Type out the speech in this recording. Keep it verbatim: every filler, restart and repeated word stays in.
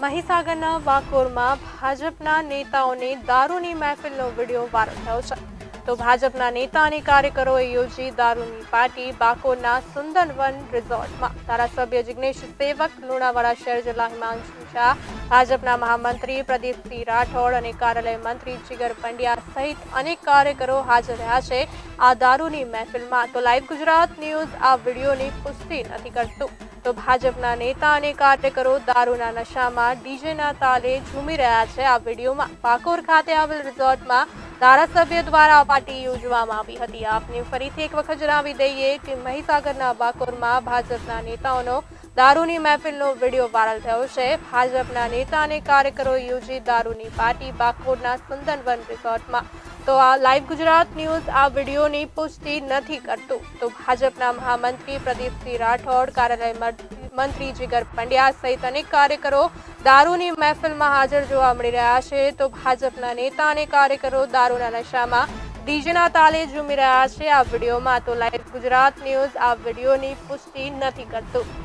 મહીસાગરના વાકોરમાં ભાજપના નેતાઓને દારૂની મહેફિલનો વિડીયો વાયરલ થયો છે તો ભાજપના નેતા અને કાર્યકરોએ યોજી દારૂની પાર્ટી બાકોરના સુંદરવન રિઝોર્ટમાં ધારાસભ્ય જિગ્નેશ સેવક, લુણાવાડા શહેર જિલ્લા હિમાંશુ શાહ, ભાજપના મહામંત્રી પ્રદીપસિંહ રાઠોડ અને કાર્યાલય મંત્રી જીગર પંડ્યા સહિત અનેક કાર્યકરો હાજર રહ્યા છે આ દારૂની મહેફિલમાં। તો લાઈવ ગુજરાત ન્યૂઝ આ વિડીયોની પુષ્ટિ નથી કરતું તો ભાજપના નેતા અને કાર્યકરો દારૂના નશામાં ડીજેના તાલે ઝૂમી રહ્યા છે। આ વિડીયોમાં પાકોર ખાતે આવેલ રિઝોર્ટમાં ધારાસભ્ય દ્વારા પાર્ટી યોજવામાં આવી હતી। આપને ફરીથી એક વખત જણાવી દઈએ કે મહીસાગરના બાકોરમાં ભાજપના નેતાઓનો દારૂની મહેફિલનો વિડીયો વાયરલ થયો છે। ભાજપના નેતા અને કાર્યકરો યોજી દારૂની પાર્ટી બાકોરના સુંદરવન રિઝોર્ટમાં। તો આ લાઈવ ગુજરાત ન્યૂઝ આ વિડીયોની પુષ્ટિ નથી કરતું તો ભાજપના મહામંત્રી પ્રદીપસિંહ રાઠોડ, કાર્યાલય મંત્રી જીગર પંડ્યા સહિત અનેક કાર્યકરો દારૂની મહેફિલમાં હાજર જોવા મળી રહ્યા છે। તો ભાજપના નેતા અને કાર્યકરો દારૂના નશામાં ડીજેના તાલે ઝૂમી રહ્યા છે આ વિડીયોમાં। તો લાઈવ ગુજરાત ન્યૂઝ આ વિડીયોની પુષ્ટિ નથી કરતું।